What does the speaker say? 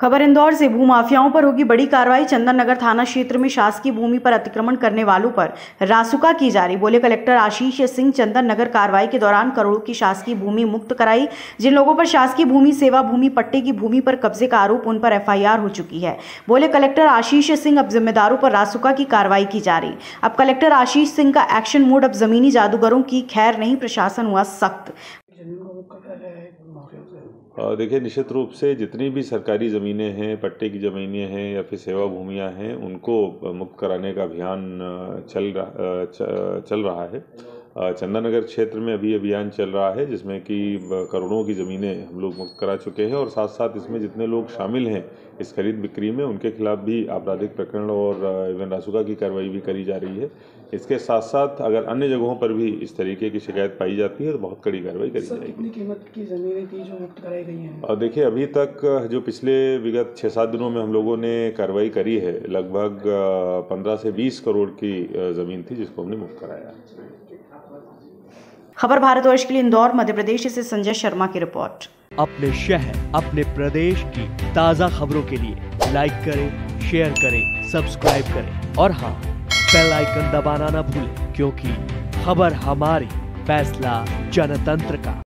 खबर इंदौर से। भूमाफियाओं पर होगी बड़ी कार्रवाई। चंदन नगर थाना क्षेत्र में शासकीय भूमि पर अतिक्रमण करने वालों पर रासुका की जा रही। बोले कलेक्टर आशीष सिंह। चंदन नगर कार्रवाई के दौरान करोड़ों की शासकीय भूमि मुक्त कराई। जिन लोगों पर शासकीय भूमि, सेवा भूमि, पट्टे की भूमि पर कब्जे का आरोप, उन पर FIR हो चुकी है। बोले कलेक्टर आशीष सिंह। अब जिम्मेदारों पर रासुका की कार्रवाई की जा रही। अब कलेक्टर आशीष सिंह का एक्शन मोड। अब जमीनी जादूगरों की खैर नहीं, प्रशासन हुआ सख्त। देखिए, निश्चित रूप से जितनी भी सरकारी ज़मीनें हैं, पट्टे की ज़मीनें हैं या फिर सेवा भूमियां हैं, उनको मुक्त कराने का अभियान चल रहा है। चंदन नगर क्षेत्र में अभी अभियान चल रहा है, जिसमें कि करोड़ों की ज़मीनें हम लोग मुक्त करा चुके हैं और साथ साथ इसमें जितने लोग शामिल हैं इस खरीद बिक्री में, उनके खिलाफ भी आपराधिक प्रकरण और इवन रासुका की कार्रवाई भी करी जा रही है। इसके साथ साथ अगर अन्य जगहों पर भी इस तरीके की शिकायत पाई जाती है तो बहुत कड़ी कार्रवाई करी जाएगी। कितनी कीमत की ज़मीनें थी जो मुक्त कराई गई हैं? और देखिए, अभी तक जो पिछले विगत 6-7 दिनों में हम लोगों ने कार्रवाई करी है, लगभग 15 से 20 करोड़ की ज़मीन थी जिसको हमने मुक्त कराया। खबर भारतवर्ष के लिए इंदौर, मध्य प्रदेश से संजय शर्मा की रिपोर्ट। अपने शहर, अपने प्रदेश की ताज़ा खबरों के लिए लाइक करें, शेयर करें, सब्सक्राइब करें और हाँ, बेल आइकन दबाना ना भूलें, क्योंकि खबर हमारी, फैसला जनतंत्र का।